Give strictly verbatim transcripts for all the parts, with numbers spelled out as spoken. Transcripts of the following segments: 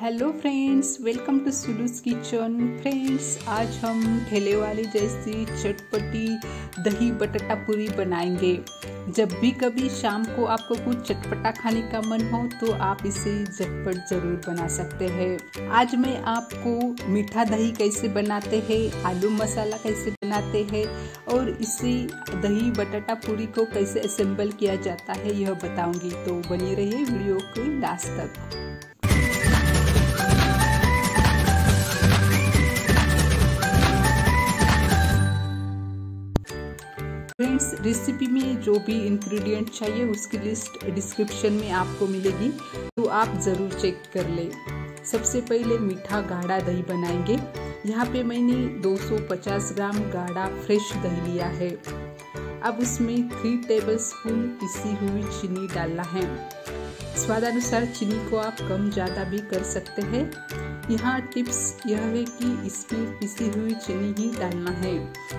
Hello friends, welcome to सुलूस kitchen. Friends, आज हम ठेले वाली जैसी चटपटी दही बटाटा पूरी बनाएंगे। जब भी कभी शाम को आपको कुछ चटपटा खाने का मन हो तो आप इसे झटपट ज़रूर बना सकते हैं। आज मैं आपको मीठा दही कैसे बनाते हैं, आलू मसाला कैसे बनाते हैं और इसी दही बटाटा पूरी को कैसे असेंबल किया जाता है यह बताऊंगी। तो बनी रहिए वीडियो के लास्ट तक। फ्रेंड्स, रेसिपी में जो भी इंग्रेडिएंट चाहिए उसकी लिस्ट डिस्क्रिप्शन में आपको मिलेगी, तो आप ज़रूर चेक कर ले। सबसे पहले मीठा गाढ़ा दही बनाएंगे। यहाँ पे मैंने दो सौ पचास ग्राम गाढ़ा फ्रेश दही लिया है। अब उसमें थ्री टेबलस्पून पिसी हुई चीनी डालना है। स्वादानुसार चीनी को आप कम ज़्यादा भी कर सकते हैं। यहाँ टिप्स यह है कि इसमें पिसी हुई चीनी ही डालना है।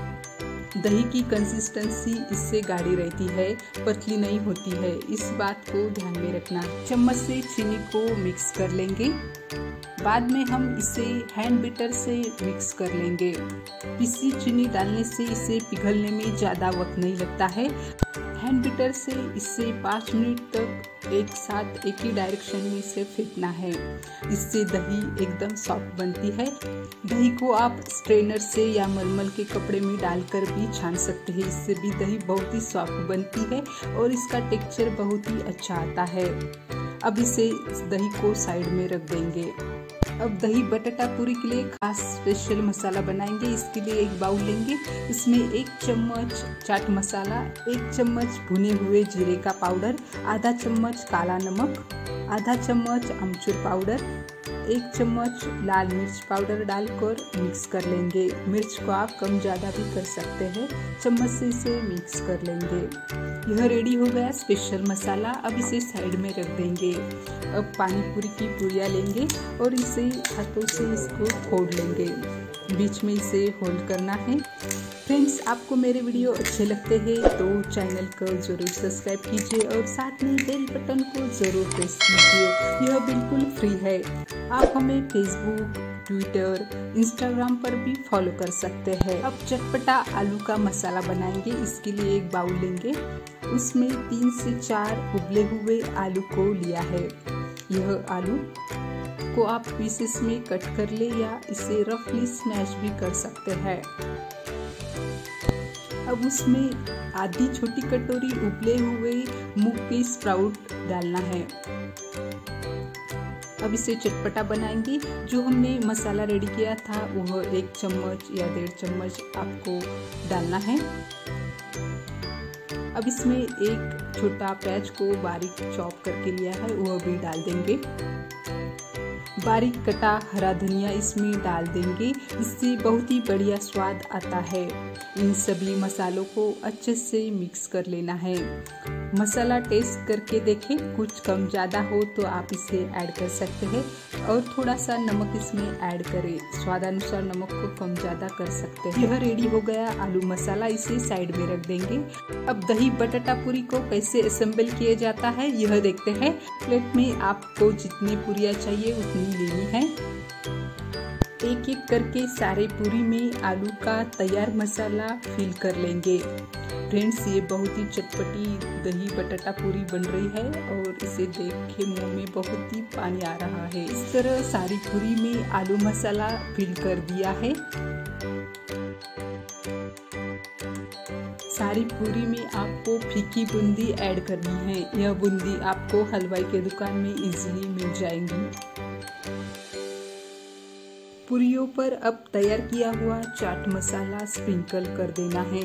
दही की कंसिस्टेंसी इससे गाढ़ी रहती है, पतली नहीं होती है, इस बात को ध्यान में रखना। चम्मच से चीनी को मिक्स कर लेंगे। बाद में हम इसे हैंड बीटर से मिक्स कर लेंगे। पिसी चीनी डालने से इसे पिघलने में ज़्यादा वक्त नहीं लगता है। हैंड बीटर से इसे पाँच मिनट तक एक साथ एक ही डायरेक्शन में इसे फेंटना है। इससे दही एकदम सॉफ्ट बनती है। दही को आप स्ट्रेनर से या मलमल के कपड़े में डालकर भी छान सकते हैं। इससे भी दही बहुत ही सॉफ्ट बनती है और इसका टेक्सचर बहुत ही अच्छा आता है। अब इसे दही को साइड में रख देंगे। अब दही बटाटा पूरी के लिए खास स्पेशल मसाला बनाएंगे। इसके लिए एक बाउल लेंगे। इसमें एक चम्मच चाट मसाला, एक चम्मच भुने हुए जीरे का पाउडर, आधा चम्मच काला नमक, आधा चम्मच अमचूर पाउडर, एक चम्मच लाल मिर्च पाउडर डालकर मिक्स कर लेंगे। मिर्च को आप कम ज़्यादा भी कर सकते हैं। चम्मच से इसे मिक्स कर लेंगे। यह रेडी हो गया स्पेशल मसाला। अब इसे साइड में रख देंगे। अब पानी पूरी की पूरियाँ लेंगे और इसे हाथों से इसको फोड़ लेंगे। बीच में इसे होल्ड करना है। फ्रेंड्स, आपको मेरे वीडियो अच्छे लगते हैं तो चैनल को ज़रूर सब्सक्राइब कीजिए और साथ में बेल बटन को ज़रूर प्रेस कीजिए। यह बिल्कुल फ्री है। आप हमें फेसबुक, ट्विटर, इंस्टाग्राम पर भी फॉलो कर सकते हैं। अब चटपटा आलू का मसाला बनाएंगे। इसके लिए एक बाउल लेंगे। उसमें तीन से चार उबले हुए आलू को लिया है। यह आलू को आप पीसेस में कट कर ले या इसे रफली स्मैश भी कर सकते हैं। अब उसमें आधी छोटी कटोरी उबले हुए मूंग के स्प्राउट डालना है। अब इसे चटपटा बनाएंगे। जो हमने मसाला रेडी किया था वह एक चम्मच या डेढ़ चम्मच आपको डालना है। अब इसमें एक छोटा प्याज को बारीक चॉप करके लिया है, वह भी डाल देंगे। बारीक कटा हरा धनिया इसमें डाल देंगे। इससे बहुत ही बढ़िया स्वाद आता है। इन सभी मसालों को अच्छे से मिक्स कर लेना है। मसाला टेस्ट करके देखें, कुछ कम ज़्यादा हो तो आप इसे ऐड कर सकते हैं और थोड़ा सा नमक इसमें ऐड करें। स्वादानुसार नमक को कम ज़्यादा कर सकते हैं। यह रेडी हो गया आलू मसाला, इसे साइड में रख देंगे। अब दही बटाटा पूरी को कैसे असेंबल किया जाता है यह देखते हैं। प्लेट में आपको जितनी पूरियाँ चाहिए उतनी लेनी है। एक एक करके सारे पूरी में आलू का तैयार मसाला फिल कर लेंगे। फ्रेंड्स, ये बहुत ही चटपटी दही बटाटा पूरी बन रही है और इसे देख के मुंह में बहुत ही पानी आ रहा है। इस तरह सारी पूरी में आलू मसाला फिल कर दिया है। सारी पूरी में आपको फीकी बूंदी ऐड करनी है। यह बूंदी आपको हलवाई के दुकान में इजीली मिल जाएंगी। पूरियों पर अब तैयार किया हुआ चाट मसाला स्प्रिंकल कर देना है।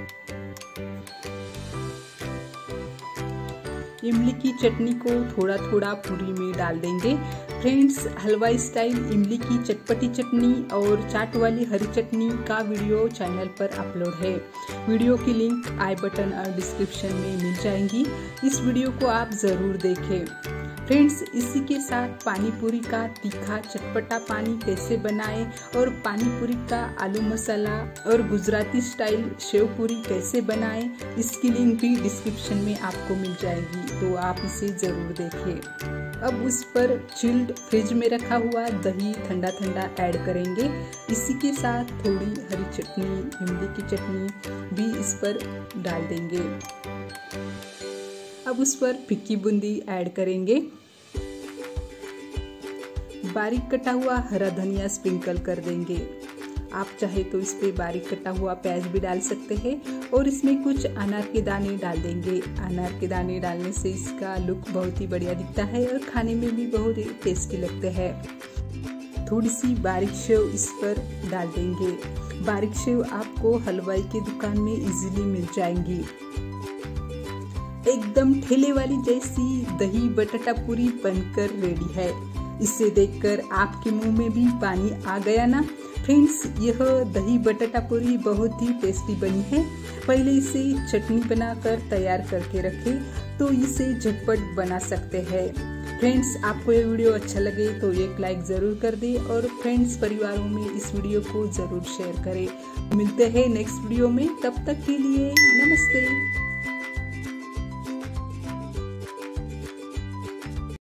इमली की चटनी को थोड़ा थोड़ा पूरी में डाल देंगे। फ्रेंड्स, हलवाई स्टाइल इमली की चटपटी चटनी और चाट वाली हरी चटनी का वीडियो चैनल पर अपलोड है। वीडियो की लिंक आई बटन और डिस्क्रिप्शन में मिल जाएंगी। इस वीडियो को आप ज़रूर देखें। फ्रेंड्स, इसी के साथ पानी पूरी का तीखा चटपटा पानी कैसे बनाएं और पानी पूरी का आलू मसाला और गुजराती स्टाइल शेव पूरी कैसे बनाएं, इसकी लिंक भी डिस्क्रिप्शन में आपको मिल जाएगी, तो आप इसे ज़रूर देखें। अब उस पर चिल्ड फ्रिज में रखा हुआ दही ठंडा ठंडा ऐड करेंगे। इसी के साथ थोड़ी हरी चटनी, इमली की चटनी भी इस पर डाल देंगे। अब उस पर फिक्की बूंदी ऐड करेंगे। बारीक कटा हुआ हरा धनिया स्प्रिंकल कर देंगे। आप चाहे तो इस पे बारीक कटा हुआ प्याज भी डाल सकते हैं और इसमें कुछ अनार के दाने डाल देंगे। अनार के दाने डालने से इसका लुक बहुत ही बढ़िया दिखता है और खाने में भी बहुत ही टेस्टी लगते हैं। थोड़ी सी बारीक सेव इस पर डाल देंगे। बारीक सेव आपको हलवाई की दुकान में इजीली मिल जाएंगी। एकदम ठेले वाली जैसी दही बटाटा पूरी बनकर रेडी है। इसे देखकर आपके मुंह में भी पानी आ गया ना। फ्रेंड्स, यह दही बटाटा पूरी बहुत ही टेस्टी बनी है। पहले इसे चटनी बनाकर तैयार करके रखें तो इसे झटपट बना सकते हैं। फ्रेंड्स, आपको ये वीडियो अच्छा लगे तो एक लाइक ज़रूर कर दें और फ्रेंड्स परिवारों में इस वीडियो को ज़रूर शेयर करें। मिलते हैं नेक्स्ट वीडियो में, तब तक के लिए नमस्ते।